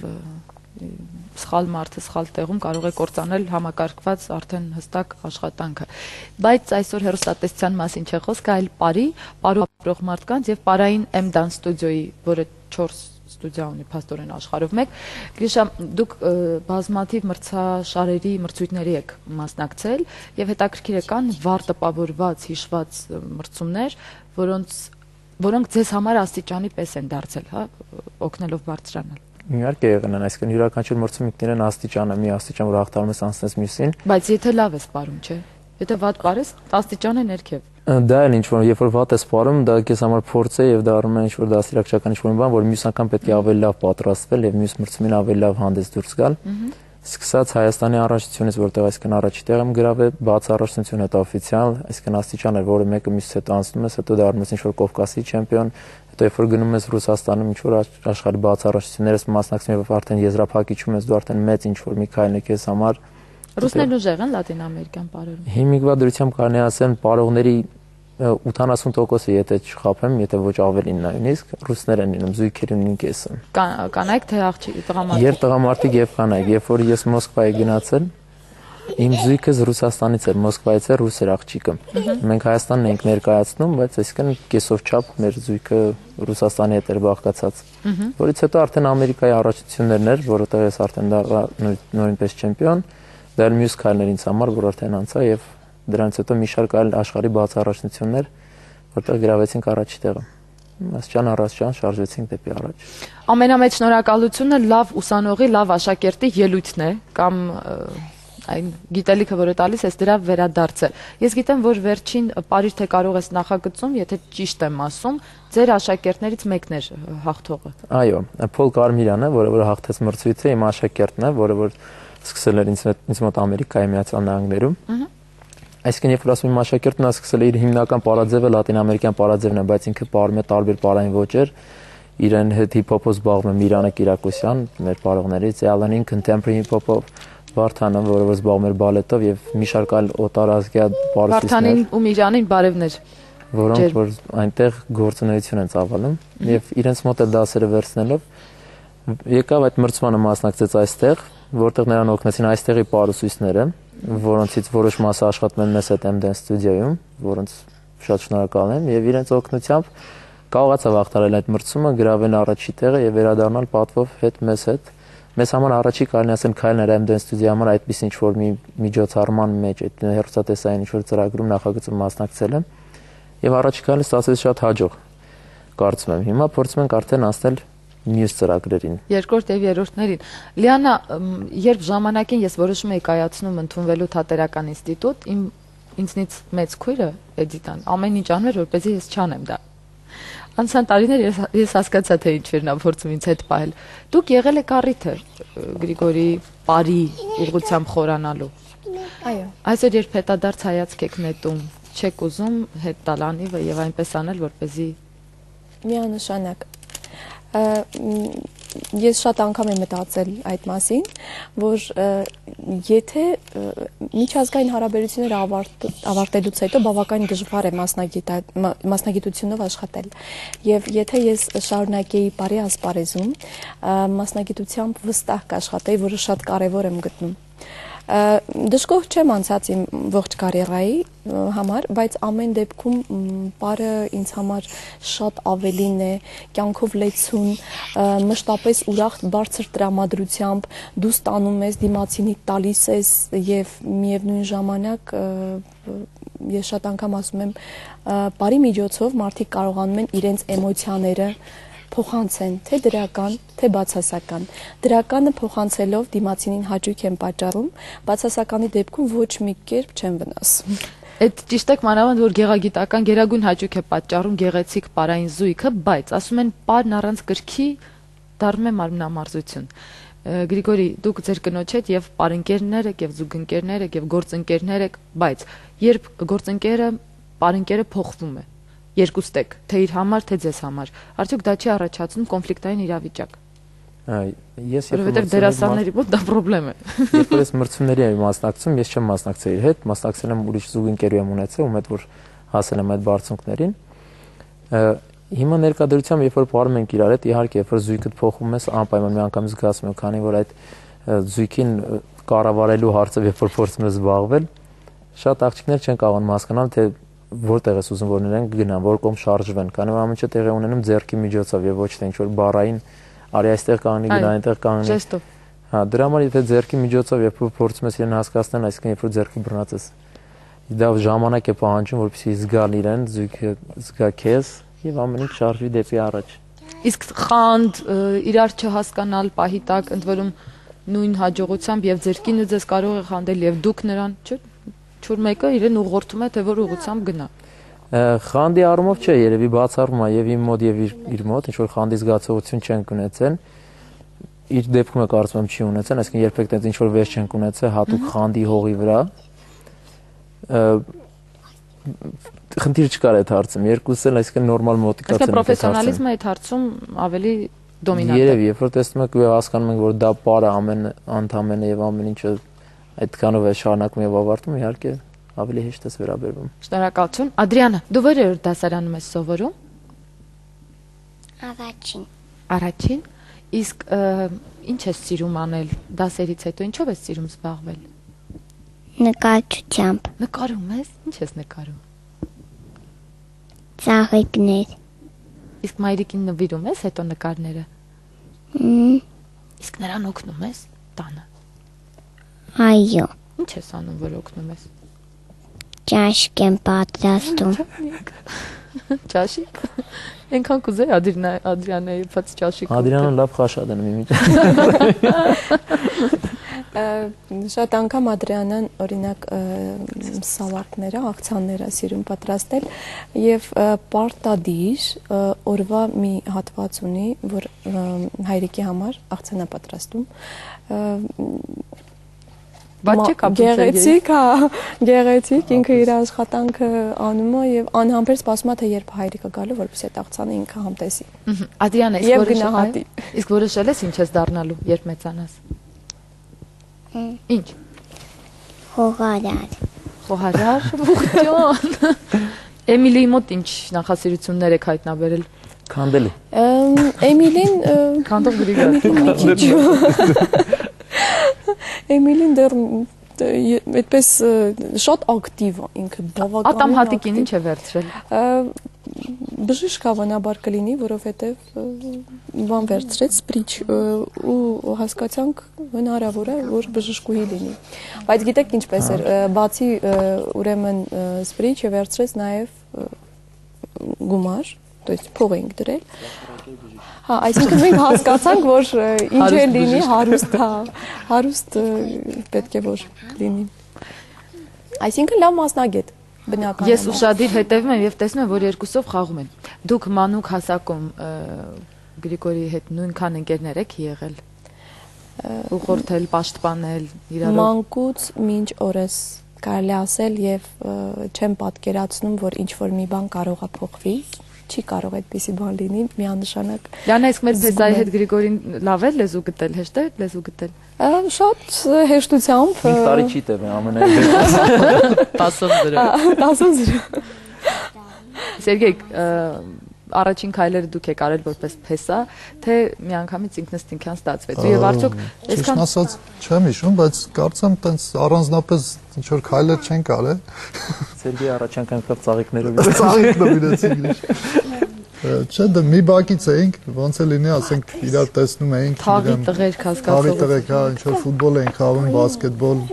սխալ մարդը սխալ տեղում կարող է կործանել համակարգված արդեն հստակ աշխատանքը։ Բայց այսօր հեռուստատեսության մասին չէ խոսքը, այլ պարու ապրող մարդկանց եւ պարային M-Dance ստուդիոյի, որը 4 ստուդիա ունի փաստորեն աշխարհով մեկ։ Գրիշա, դուք բազմաթիվ մրցաշարերի մրցույթների եք մասնակցել եւ հետաքրքիր է կան վառ տպավորված հիշված մրցումներ, որոնք ձեզ համար աստիճանի պես են դարձել, հա, օգնելով բարձրանալ։ Իհարկե եղան, այսինքն յուրաքանչյուր մրցումիկներն աստիճան է, մի աստիճան, որ հաղթարում ես անցնես մյուսին։ Բայց եթե լավ ես պարում, չէ։ Եթե վատ պարես, աստիճան է ներքև։ Դա էլ ինչ որ երբ որ վատ ես պարում, դա քեզ համար փորձ է եւ դա առնում է ինչ որ դասիրակչական ինչ որ բան, որ մյուս անգամ պետք է ավելի լավ պատրաստվել եւ մյուս մրցումին ավելի լավ հանդես դուրս գալ։ Սկսած Հայաստանի առաջնությունից, որտեղ այսքան առաջի տեղ եմ գրավել, բաց առաջնություն հետո օֆիցիալ, այսքան աստիճան է, որը մեկը մյուսից հետո անցնում ես, հետո դառնում ես ինչ որ Կովկասի չեմպիոն, հետո երբ որ գնում ես Ռուսաստանում ինչ որ աշխարհի բաց առաջնություններս մասնակցում եւ արդեն եզրափակիչում ես, դու արդեն մեծ ինչ որ մի քայլ է քեզ համար։ Ռուսներն ուժեղ են Լատին Ամերիկան պարերում։ Հիմիկվա դրությամբ կարելի ասել պարողների 80%-ը եթե չխափեմ, եթե ոչ ավելին նույնիսկ ռուսներ են լինում, զույգերի նույն կեսը։ Կանայք թե աղջիկ տղամարդիկ։ Եվ տղամարդիկ եւ կանայք, երբ որ ես Մոսկվայի գնացել, իմ զույգս Ռուսաստանից էր, Մոսկվայից էր, ռուս էր աղջիկը։ Մենք Հայաստանն ենք ներկայացնում, բայց այսինքն կեսով չափ մեր զույգը Ռուսաստանի հետ էր բաղկացած։ Որից հետո արդեն Ամերիկայի առաջնություններն էր, որովհետեւ ես արդեն դառա նույնպես չեմպիոն, դա էլ մյուս քայլներ ինձ համար, որ արդեն անցա եւ դրանից հետո մի շարք այլ աշխարհի բաց առաջնություններ, որտեղ գրավեցինք առաջի տեղը։ Աստիճան առաստիճան շարժվեցինք դեպի առաջ։ Ամենամեծ շնորհակալությունը լավ ուսանողի, լավ աշակերտի ելույթն է կամ այն գիտելիքը, որը տալիս ես, դրա վերադարձը։ Ես գիտեմ, որ վերջին Պարիժ թե կարող ես նախագծում, եթե ճիշտ եմ ասում, ձեր աշակերտներից մեկն էր հաղթողը։ Այո, Փոլ Կարմիրյանը, որը հաղթեց մրցույթը, իմ աշակերտն է, որը սկսել էր ինձ մոտ Ամերիկայի Միացյալ Նահանգներում։ Այսինքն երբ որ ասում եմ աշակերտն է սկսել իր հիմնական պարաձևը լատինամերիկյան պարաձևն է, բայց ինքը պարում է տարբեր պարային ոճեր իրեն հետ հիփ-հոփով զբաղվում է Միրանը Կիրակոսյան, մեր բարողներից, Ալանին contemporary hip-hop-ով, Վարդանը, որը զբաղվում էր բալետով եւ մի շարք այլ օտարազգա բարուսիստներ։ Վարդանին ու Միրանին բարևներ։ Որոնք որ այնտեղ գործունեություն են ծավալում եւ իրենց մոտ էլ դասերը վերցնելով եկավ այդ մրցմանը մասնակցեց այստեղ, որտեղ նրան օգնեցին այստեղի բարուսույցները, որոնցից որոշ մասը աշխատում են մեծ հետ M-Dance ստուդիայում, որոնց շատ շնորհակալ եմ եւ իրենց օգնությամբ կարողացավ հաղթարել այդ մրցումը, գրավել առաջի տեղը եւ վերադառնալ պատվով հետ մեզ հետ։ Մեզ համար առաջի կարելի ասել քայլն էր M-Dance ստուդիայի համար այդպես ինչ որ մի միջոցառման մեջ այդ հերթատեսային ինչ որ ծրագրում նախագծում մասնակցել եմ եւ առաջի քայլը ստացվեց շատ հաջող կարծում եմ հիմա փորձում ենք արդեն անցնել մյուս ծրագրերին երկրորդ եւ երրորդներին Լիանա երբ ժամանակին ես որոշում էի կայացնում ընդունվելու թատերական ինստիտուտ ինձնից մեծ քույրը Էդիտան ամեն ինչ անում էր որպեսզի ես չանեմ դա Անցան տարիներ ես հասկացա թե ինչեր նա փորձում ինձ հետ պահել։ Դուք եղել եք առիթը Գրիգորի բարի ուղղությամբ խորանալու։ Այո։ Այսօր երբ հետադարձ հայացք եք նետում, չեք ուզում հետ տալ անիվը եւ այնպես անել, որպեսզի միանշանակ ես շատ անգամ եմ մտածել այդ մասին, որ եթե միջազգային հարաբերությունները ավարտելուց հետո բավական դժվար է մասնագիտությունով աշխատել եւ եթե ես շարունակեի բարի ասպարեզում մասնագիտությամբ վստահ կաշխատեի, որը շատ կարեւոր եմ գտնում Դժգոհ չեմ անցած իմ ողջ կարիերայի համար, բայց ամեն դեպքում բարը ինձ համար շատ ավելին է, կյանքով լեցուն, մշտապես ուրախ բարձր տրամադրությամբ դու ստանում ես, դիմացինի տալիս ես եւ միևնույն ժամանակ ես շատ անգամ ասում եմ, բարի միջոցով մարդիկ կարողանում են իրենց էմոցիաները փոխանցեն, թե դրական, թե բացասական։ Դրականը փոխանցելով դիմացինին հաճույք են պատճառում, բացասականի դեպքում ոչ մի կերպ չեն վնասում։ Այդ ճիշտ է մանավանդ որ գեղագիտական գերագույն հաճույք է պատճառում գեղեցիկ պարային զույգը, բայց ասում են պարն առանց գրքի դառնում է մարմնամարզություն։ Գրիգորի, դուք ձեր կնոջ հետ եւ պարընկերներ եք եւ զուգընկերներ եք եւ գործընկերներ եք, բայց երբ գործընկերը պարընկերը փոխվում է երկուստ եք, թե իր համար, թե ձեզ համար։ Արդյոք դա չի առաջացնում կոնֆլիկտային իրավիճակ։ Ես որովհետև դերասանների մոտ դա խնդրեմ է։ Երբ ես մրցումների եմ մասնակցում, ես չեմ մասնակցել իր հետ, մասնակցել եմ ուրիշ զուգընկերու եմ ունեցել, ում հետ որ հասել եմ այդ բարձունքներին։ Հիմա ներկայությամբ երբ որ պարում ենք իրար հետ, իհարկե, երբ որ զույգդ փոխում ես, անպայման մի անգամ զգացում եմ, քանի որ այդ զույգին կառավարելու հարցը երբ որ փորձում ես զբաղվել, շատ աղջիկներ չեն կարողանում հասկանալ, թե որտեղ ես ուզում որ նրանք գնան, որ կողմ շարժվեն, քանի որ ամեն ինչը տեղի ունենում ձեռքի միջոցով եւ ոչ թե ինչ որ բառային արի այստեղ կանգնի, գնա այնտեղ կանգնի։ Ժեստով։ Հա, դրա համար եթե ձեռքի միջոցով երբ փորձում ես իրեն հասկացնել, այսինքն երբ որ ձեռքը բռնած ես, դա ժամանակ է պահանջում, որպեսզի զգալ իրեն, զույգը զգա քեզ եւ ամեն ինչ շարժվի դեպի առաջ։ Իսկ խանդ, իրար չհասկանալ, պահի տակ, ընդ որում նույն հաջողությամբ եւ ձերքին ու ձեզ կարող է խանդել եւ դուք նրան, չէ՞։ Չոր մեկը իրեն ուղղորդում է թե որ ուղղությամբ գնա։ Խանդի առումով չէ, երևի բացառում է եւ իմ մոտ եւ իր մոտ ինչ որ խանդի զգացողություն չեն ունեցել։ Իր դեպքում է կարծում եմ չի ունեցել, այսինքն երբեք այդպես ինչ որ վեճ չեն ունեցել հատուկ խանդի հողի վրա։ Խնդիր չկար այդ հարցում, երկուսս էլ այսինքն նորմալ մոտիկացիա են։ Այսինքն պրոֆեսիոնալիզմը այդ հարցում ավելի դոմինանտ է։ Երևի, երբ որ տեսնում եք ու հասկանում եք որ դա պարը ամեն անդամն է եւ ամեն ինչը այդքանով է շարունակում եւ ավարտում, իհարկե ավելի հեշտ է վերաբերվում։ Շնորհակալություն։ Ադրիանա, դու որերորդ դասարանում ես սովորում։ Առաջին։ Առաջին։ Իսկ ինչ ես սիրում անել դասերից հետո, ինչով ես սիրում զբաղվել։ Նկարչությամբ։ Նկարում ես։ Ինչ ես նկարում։ Ծաղիկներ։ Իսկ մայրիկին նվիրում ես հետո նկարները։ Իսկ նրան օգնում ես տանը։ Այո։ Ինչ ես անում, որ օգնում ես։ Ճաշկ եմ պատրաստում։ Ճաշիկ։ Այնքան կուզեի Ադրիանայի բաց ճաշիկ։ Ադրիանը լավ խաշատ է իմիջ։ Շատ անգամ Ադրիանան օրինակ սալատները, աղցանները սիրում պատրաստել եւ պարտադիր օրվա մի հատված ունի, որ հայրիկի համար աղցան է պատրաստում։ Բայց չէ կապում գեղեցիկ, հա, գեղեցիկ, ինքը իր աշխատանքը անում է եւ անհամբեր սպասում է թե երբ հայրիկը գալու, որպեսզի այդ աղցանը ինքը համտեսի։ Ադրիանա, Եվ գնահատի։ իսկ որոշել ես ինչ ես դառնալու, երբ մեծանաս։ Ինչ։ Խոհարար։ Խոհարար, ողջույն։ Էմիլիի մոտ ինչ նախասիրություններ եք հայտնաբերել։ Քանդելի։ Էմիլին Քանդող Գրիգոր։ Էմիլին դեռ այդպես շատ ակտիվ է ինքը բավականին Ատամ հատիկին ինչ է վերցրել։ Բժիշկ հավանաբար կլինի, որովհետև բան վերցրեց սպրիչ ու հասկացանք հնարավոր է որ բժշկուհի լինի։ Բայց գիտեք ինչպես էր, բացի ուրեմն սպրիչը վերցրեց նաև գումար, то есть փող ենք դրել։ Հա, այսինքն մենք հասկացանք, որ ինչ է լինի հարուստ, հա, հարուստ պետք է որ լինի։ Այսինքն լավ մասնագետ, բնական։ Ես ուշադիր հետևում եմ եւ տեսնում եմ, որ երկուսով խաղում են։ Դուք մանուկ հասակում Գրիգորի հետ նույնքան ընկերներ եք եղել։ Ուղղորդել, պաշտպանել իրարով։ Մանկուց մինչ օրս կարելի ասել եւ չեմ պատկերացնում, որ ինչ որ մի բան կարող է փոխվի։ Չի կարող այդպիսի բան լինի միանշանակ։ Լիանա, իսկ մեր Փեզայի հետ Գրիգորին լավ է լեզու գտել, հեշտ է լեզու գտել։ Շատ հեշտությամբ 5 տարի չի տևի ամենայն 10-ով 0։ 10-ով 0։ Սերգեյ, առաջին քայլերը դուք եք արել որպես Փեսա, թե միանգամից ինքնըստինքյան ստացվեց։ Եվ արդյոք այսքան ասած չեմ հիշում, բայց կարծեմ տենց առանձնապես ինչ որ քայլեր չենք արել։ Սերգեյ առաջ անգամ ծաղիկներով Ծաղիկներով իրեցինք։ Չէ, դա մի բակից էինք, ոնց է լինի, ասենք իրար տեսնում էինք։ Թաղի տղերք հասկացող։ Թաղի տղերք, հա, ինչ որ ֆուտբոլ էինք խաղում, բասկետբոլ։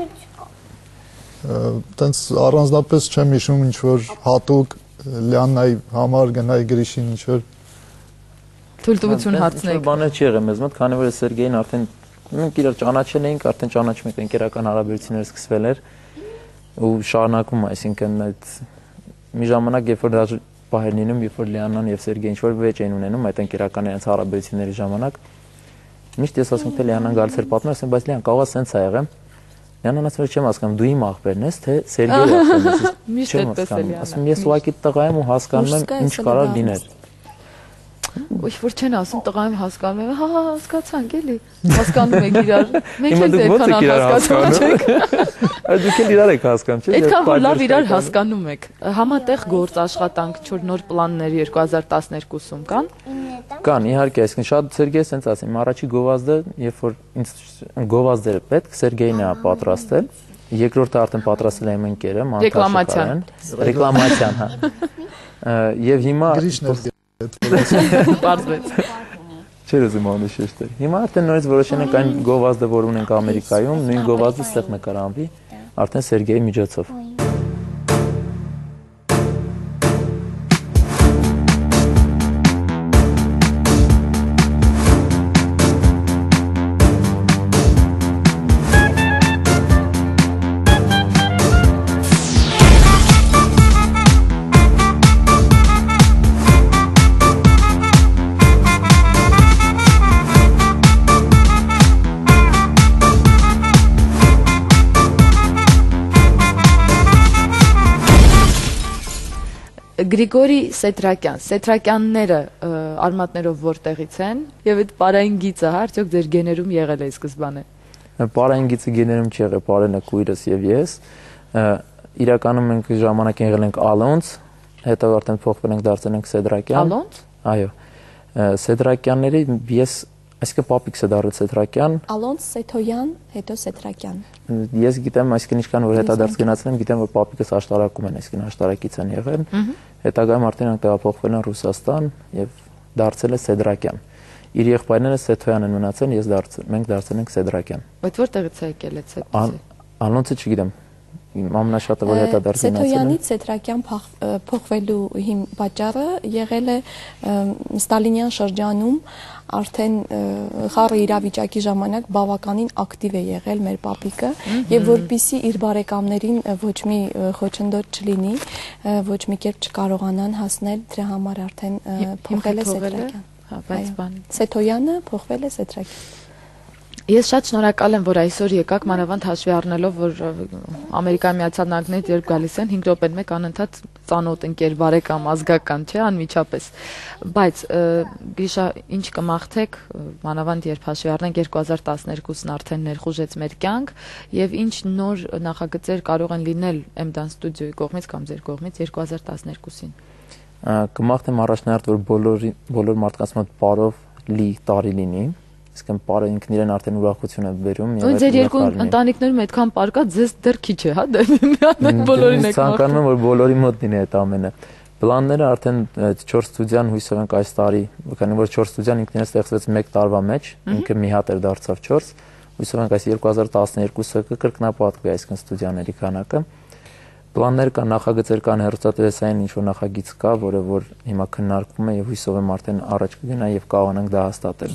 Տենց առանձնապես չեմ հիշում ինչ որ հատուկ Լիաննայի համար գնայի Գրիշին ինչ որ թույլտվություն հարցնեք։ Բանը չի եղել մեզ մոտ, քանի որ Սերգեյին արդեն մենք իրար ճանաչել էինք, արդեն ճանաչում ենք, ընկերական հարաբերություններ սկսվել էր ու շարունակում, այսինքն այդ մի ժամանակ երբ որ դաժե պահերն լինում, երբ որ Լիաննան եւ Սերգեյն ինչ որ վեճ էին ունենում այդ ընկերական իրենց հարաբերությունների ժամանակ, միշտ ես ասում թե Լիաննան գալիս էր պատմել, ասեմ, բայց Լիան կարող է սենց ա եղել։ Լիաննան ասում էր չեմ հասկանում, դու իմ աղբերն ես, թե Սերգեյը աղբերն ես։ Միշտ այդպես է Լիանա։ Ասում ես ուղղակի տղա եմ ու հասկանում եմ ինչ կարող լինել։ Ոչ որ չեն ասում տղայում հասկանում եմ, հա, հասկացանք էլի։ Հասկանում եք իրար։ Մենք էլ այդքան հասկանում չեք։ Այդ դուք էլ իրար եք հասկանում, չէ՞։ Այդքան որ լավ իրար հասկանում եք։ Համատեղ գործ աշխատանք, ինչ որ նոր պլաններ 2012-ում կան։ Կան, իհարկե, այսինքն շատ Սերգեյը ասենց ասեմ, առաջի գովազդը, երբ որ ինձ գովազդերը պետք, Սերգեյն է պատրաստել, երկրորդը արդեն պատրաստել եմ ընկերը, Մանթաշկարեն։ Ռեկլամացիան, հա։ Եվ հիմա Պարզվեց։ Չէր ուզում անը շեշտել։ Հիմա արդեն նորից որոշել ենք այն գովազդը, որ ունենք Ամերիկայում, նույն գովազդը ստեղ նկարանվի, արդեն Սերգեյի միջոցով։ Գրիգորի Սետրակյան, Սետրակյանները արմատներով որտեղից են եւ այդ պարային գիծը արդյոք ձեր գեներում եղել է սկզբանե։ Պարային գիծը գեներում չի եղել, պարենը քույրս եւ ես։ Իրականում մենք ժամանակ եղել ենք Ալոնց, հետո արդեն փոխվել ենք դարձել ենք Սեդրակյան։ Ալոնց։ Այո։ Սեդրակյանների ես այսինքն պապիկս է դարձել Սեդրակյան։ Ալոնց Սեթոյան, հետո Սետրակյան։ Ես գիտեմ, այսինքն ինչքան որ հետադարձ գնացել եմ, գիտեմ որ պապիկս աշտարակում են, այսինքն աշտարակից են եղել։ Հետագայում արդեն ենք տեղափոխվել են Ռուսաստան եւ դարձել է Սեդրակյան։ Իր եղբայրները Սեթոյան են մնացել, մենք դարձել ենք Սեդրակյան։ Բայց որտեղից է եկել այդ Սեթոյանը։ Անոնցը չգիտեմ։ Ամենաշատը որ հետադարձ գնացել են։ Սեթոյանից Սետրակյան փոխվելու հիմ պատճառը եղել է Ստալինյան շրջանում արդեն խառը իրավիճակի ժամանակ բավականին ակտիվ է եղել մեր պապիկը եւ որpիսի իր բարեկամներին ոչ մի խոչընդոտ չլինի, ոչ մի կերպ չկարողանան հասնել, դրա համար արդեն փոխվել է Սետրակյան։ Հա, բայց բան։ Սեթոյանը փոխվել է Սետրակյան։ Ես շատ շնորհակալ եմ, որ այսօր եկաք, մանավանդ հաշվի առնելով, որ Ամերիկայի Միացյալ Նահանգներից երբ գալիս են 5 րոպեն մեկ անընդհատ ծանոթ ընկեր բարեկամ ազգական, չէ, անմիջապես։ Բայց Գրիշա, ինչ կմաղթեք, մանավանդ երբ հաշվի առնենք 2012-ն արդեն ներխուժեց մեր կյանք, եւ ինչ նոր նախագծեր կարող են լինել M-Dance Studio-ի կողմից կամ ձեր կողմից 2012-ին։ Կմաղթեմ առաջնահերթ, որ բոլոր մարդկանց մոտ բարով լի տարի լինի, իսկ պարը ինքն իրեն արդեն ուրախություն է բերում։ Ու ձեր երկու ընտանիքներում այդքան պարկա ձեզ դեռ քիչ է, հա, միանալ բոլորին եք մաղթում։ Ցանկանում եմ, որ բոլորի մոտ լինի այդ ամենը։ Պլանները արդեն 4 ստուդիան հույսով ենք այս տարի, քանի որ 4 ստուդիան ինքն իրեն ստեղծվեց 1 տարվա մեջ, ինքը մի հատ էր դարձավ 4, հույսով ենք այս 2012-ը կկրկնապատկվի այսքան ստուդիաների քանակը։ Պլաններ կան, նախագծեր կան, հեռուստատեսային ինչ-որ նախագիծ կա, որը որ հիմա քննարկվում է եւ հույսով եմ արդեն առաջ կգնա եւ կարողանանք դա հաստատել։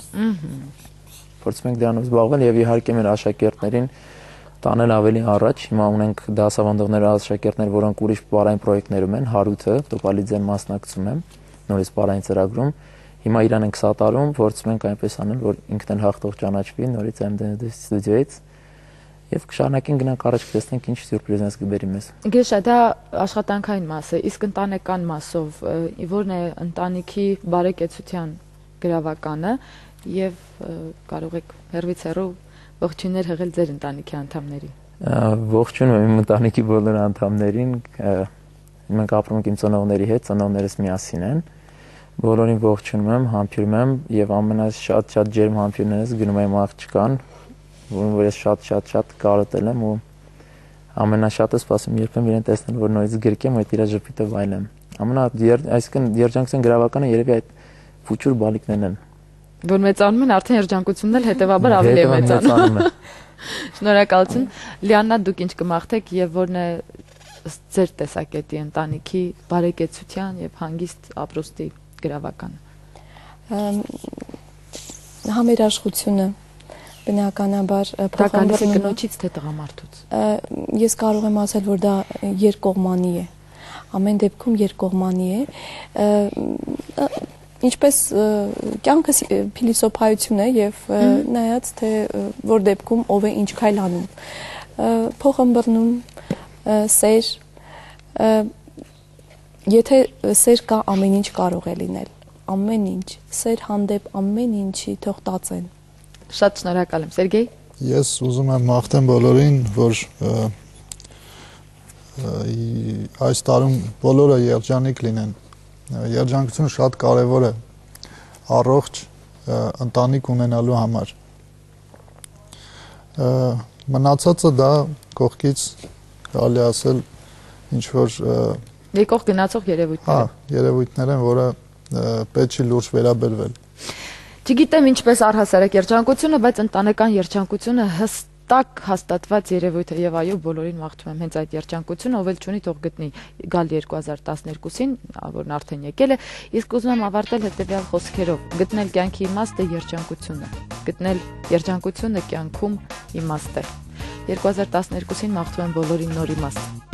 Փորձում ենք դրանով զբաղվել եւ իհարկե մեր աշակերտներին տանել ավելի առաջ։ Հիմա ունենք դասավանդողներ, աշակերտներ, որոնք ուրիշ պարային պրոյեկտներում են, Հարութը, Տոպալիձեն մասնակցում է նորից պարային ծրագրում։ Հիմա իրան ենք սատարում, փորձում ենք այնպես անել, որ ինքն էլ հաղթող ճանաչվի նորից M-Dance Studio-ից։ Եվ կշարունակենք գնանք առաջ, տեսնենք ինչ սյուրպրիզներ կբերի մեզ։ Գրիշա, դա աշխատանքային մաս է, իսկ ընտանեկան մասով որն է ընտանիքի բարեկեցության գրավականը եւ կարող եք հեռվից հեռու ողջույններ հղել ձեր ընտանիքի անդամներին։ Ողջունում եմ իմ ընտանիքի բոլոր անդամներին, մենք ապրում ենք իմ ծնողների հետ, ծնողներս միասին են։ Բոլորին ողջունում եմ, համբուրում եմ եւ ամենաշատ ջերմ համբուրներս գնում եմ աղջկան, որ ես շատ կարոտել եմ ու ամենաշատը սպասում երբեմն իրեն տեսնել, որ նորից գրկեմ այդ իր ժպիտը վայելեմ։ Այսինքն երջանկության գրավականը երևի այդ փուչուր բալիկներն են, որ մեծանում են, արդեն երջանկությունն էլ հետեւաբար ավելի է մեծանում։ Շնորհակալություն։ Լիաննա, դուք ինչ կմաղթեք եւ որն է ձեր տեսակետի ընտանիքի բարեկեցության եւ հանգիստ ապրոստի գրավականը։ Համերաշխությունը բնականաբար փոխանցի կնոջից թե տղամարդուց։ Ես կարող եմ ասել, որ դա երկկողմանի է։ Ամեն դեպքում երկկողմանի է։ Ինչպես կյանքը փիլիսոփայություն է եւ նայած թե որ դեպքում ով է ինչ քայլ անում։ Փոխըմբռնում սեր, եթե սեր կա, ամեն ինչ կարող է լինել։ Ամեն ինչ, սեր հանդեպ ամեն ինչի թող տածեն։ Շատ շնորհակալ եմ, Սերգեյ։ Ես ուզում եմ մաղթեմ բոլորին, որ այս տարում բոլորը երջանիկ լինեն։ Երջանկությունը շատ կարևոր է առողջ ընտանիք ունենալու համար։ Մնացածը դա կողքից կարելի ասել ինչ որ եկող գնացող երևույթներ։ Հա, երևույթներ են, որը պետք չի լուրջ վերաբերվել։ Չգիտեմ ինչպես առհասարակ երջանկությունը, բայց ընտանեկան երջանկությունը հստակ հաստատված երևույթ է եւ այո, բոլորին մաղթում եմ հենց այդ երջանկությունը, ով էլ չունի, թող գտնի գալ 2012-ին, որն արդեն եկել է։ Իսկ ուզում եմ ավարտել հետեւյալ խոսքերով. գտնել կյանքի իմաստը երջանկությունը, գտնել երջանկությունը կյանքում իմաստ է։ 2012-ին մաղթում եմ բոլորին նոր իմաստ։